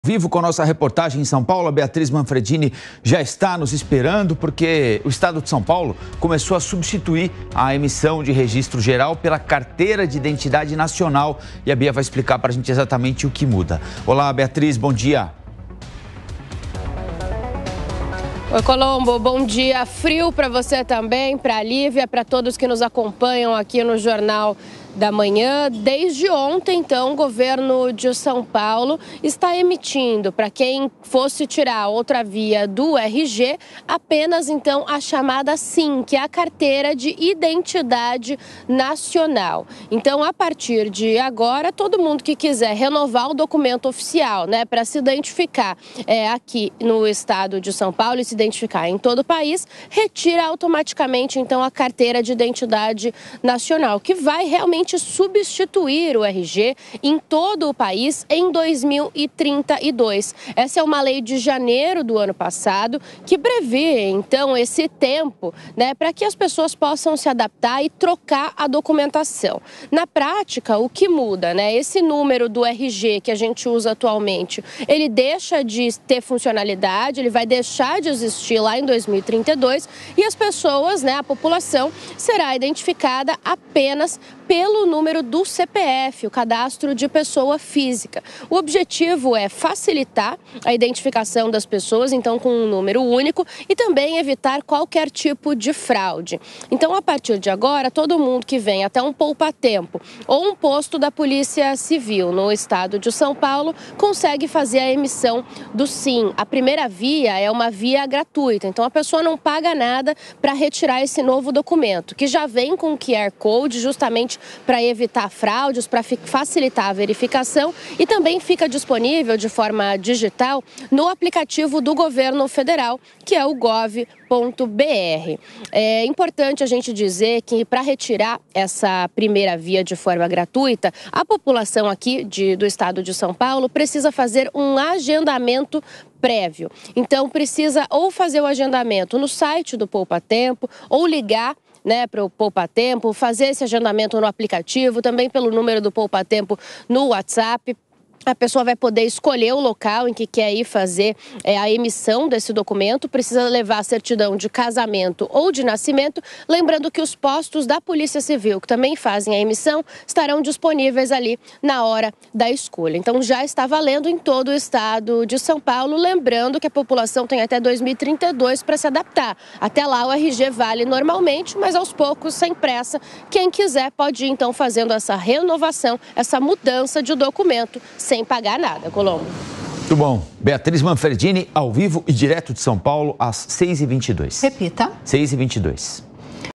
Vivo com a nossa reportagem em São Paulo, a Beatriz Manfredini já está nos esperando porque o estado de São Paulo começou a substituir a emissão de registro geral pela carteira de identidade nacional e a Bia vai explicar para a gente exatamente o que muda. Olá, Beatriz, bom dia. Oi, Colombo, bom dia. Frio para você também, para a Lívia, para todos que nos acompanham aqui no Jornal da Manhã. Desde ontem, então, o governo de São Paulo está emitindo, para quem fosse tirar outra via do RG, apenas, então, a chamada SIM, que é a Carteira de Identidade Nacional. Então, a partir de agora, todo mundo que quiser renovar o documento oficial, né, para se identificar aqui no estado de São Paulo e se identificar em todo o país, retira automaticamente, então, a Carteira de Identidade Nacional, que vai realmente substituir o RG em todo o país em 2032. Essa é uma lei de janeiro do ano passado que prevê, então, esse tempo, né, para que as pessoas possam se adaptar e trocar a documentação. Na prática, o que muda, né? Esse número do RG que a gente usa atualmente, ele deixa de ter funcionalidade, ele vai deixar de existir lá em 2032 e as pessoas, né, a população, será identificada apenas pelo número do CPF, o cadastro de pessoa física. O objetivo é facilitar a identificação das pessoas, então com um número único, e também evitar qualquer tipo de fraude. Então, a partir de agora, todo mundo que vem até um poupa-tempo ou um posto da Polícia Civil no estado de São Paulo consegue fazer a emissão do SIM. A primeira via é uma via gratuita, então a pessoa não paga nada para retirar esse novo documento, que já vem com QR Code justamente para evitar fraudes, para facilitar a verificação e também fica disponível de forma digital no aplicativo do governo federal, que é o gov.br. É importante a gente dizer que para retirar essa primeira via de forma gratuita, a população aqui do estado de São Paulo precisa fazer um agendamento prévio. Então precisa ou fazer o agendamento no site do Poupa Tempo ou ligar, né, para o Poupa Tempo, fazer esse agendamento no aplicativo, também pelo número do Poupa Tempo no WhatsApp. A pessoa vai poder escolher o local em que quer ir fazer a emissão desse documento, precisa levar a certidão de casamento ou de nascimento, lembrando que os postos da Polícia Civil, que também fazem a emissão, estarão disponíveis ali na hora da escolha. Então já está valendo em todo o estado de São Paulo, lembrando que a população tem até 2032 para se adaptar. Até lá o RG vale normalmente, mas aos poucos, sem pressa, quem quiser pode ir então fazendo essa renovação, essa mudança de documento, sem pagar nada, Colombo. Muito bom. Beatriz Manfredini, ao vivo e direto de São Paulo, às 6h22. Repita. 6h22.